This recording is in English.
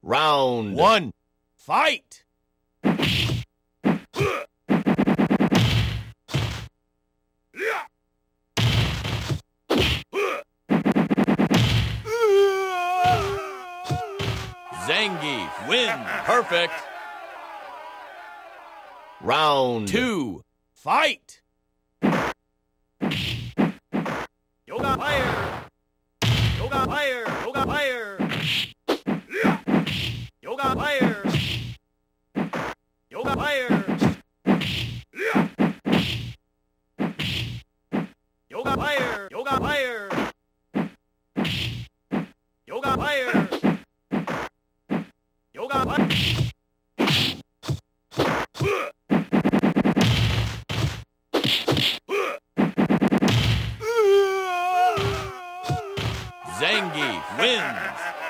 Round 1. Fight! Zangief wins. Perfect. Round 2. Fight! Yoga fire! Yoga fire! Yoga fire! Yoga fire! Yoga fire! Yoga fire! Yoga fire! Yoga fire! Yoga fire! Zangief wins.